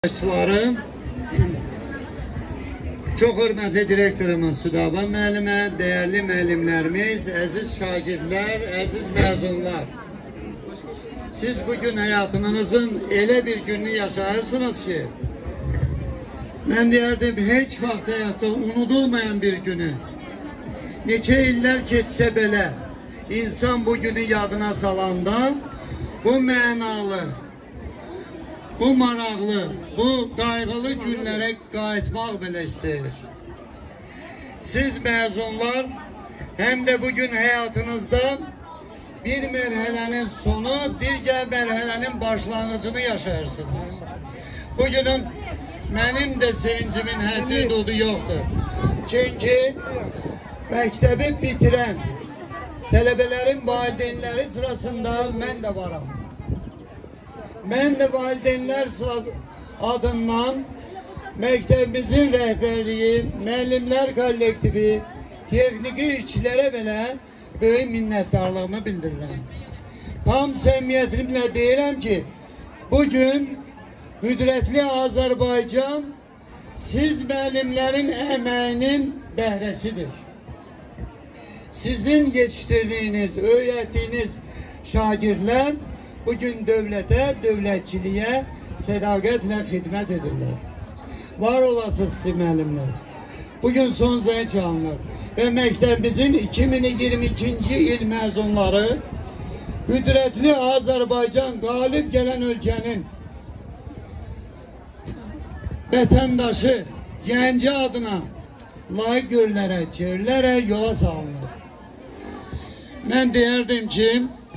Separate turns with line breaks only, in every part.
Arkadaşlarım, çok hörmətli direktorumuz Südaba müəllimə, değerli müəllimlərimiz, əziz şagirdlər, əziz məzunlar. Siz bugün hayatınızın elə bir gününü yaşayırsınız ki, ben deyərdim, hiç vaxt həyatda unudulmayan bir günü. Neçə illər keçsə belə, insan bu günü yadına salanda, bu mənalı, bu maraqlı, bu qayğılı günlərə qayıtmaq belə istəyir. Siz məzunlar həm də bugün həyatınızda bir mərhələnin sonu, digər mərhələnin başlanğıcını yaşayırsınız. Bugünün mənim də sevincimin həddi hududu yoxdur. Çünki məktəbi bitirən tələbələrin valideynləri sırasında mən də varam. Ben de valideynler sırası adından məktəbimizin rəhbərliyi, müəllimlər kollektivi, texniki işçilərə belə böyük minnətdarlığımı bildirirəm. Tam səmimiyyətimlə deyirəm ki, bugün qüdrətli Azərbaycan siz müəllimlərin əməyinin bəhrəsidir. Sizin yetiştirdiyiniz, öğrettiğiniz şagirdlər bugün dövlətə, dövlətçiliyə sədaqətlə xidmət edirlər. Var olasınız siz müəllimlər. Bugün son zəng çalınır və məktəbimizin 2022-ci il məzunları qüdrətli Azərbaycan qalib gələn ölkənin vətəndaşı, gənci adına layiq görülərək, çevrilərək yola salınır. Mən deyərdim ki,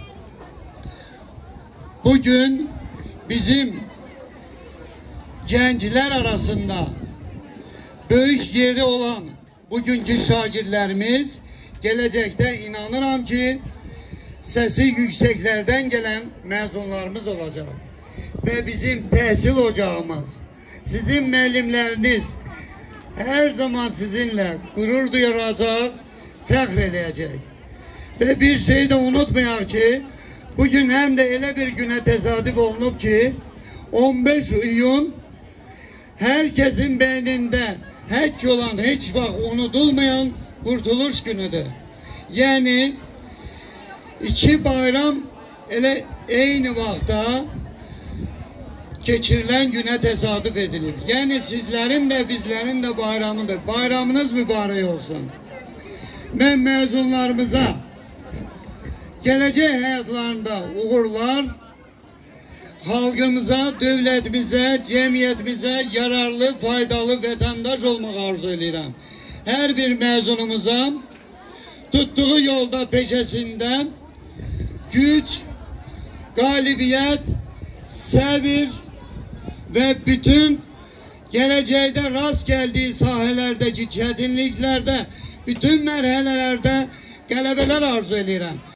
bugün bizim gençler arasında büyük yeri olan bugünkü şagirdlerimiz gelecekte inanıram ki sesi yükseklerden gelen mezunlarımız olacak. Ve bizim təhsil ocağımız, sizin müəllimləriniz her zaman sizinle gurur duyacak, fəxr eləyəcək. Ve bir şeyi de unutmayaq ki, bugün hem de elə bir güne tesadüf olunub ki 15 iyun herkesin beyninde həkk olan, hiç vaxt unudulmayan Kurtuluş günüdür. Yani iki bayram elə eyni vaxtda geçirilen güne tesadüf edilir. Yani sizlerin de bizlerin de bayramıdır. Bayramınız mübarək olsun. Ben mezunlarımıza gelecek hayatlarında uğurlar, halkımıza, devletimize, cemiyetimize yararlı, faydalı vatandaş olmak arzu edirəm. Her bir mezunumuza tuttuğu yolda peşesinde güç, galibiyet, sabır ve bütün geleceğde rast geldiği sahelerdeki çetinliklerde, bütün merhelelerde qələbələr arzu edirəm.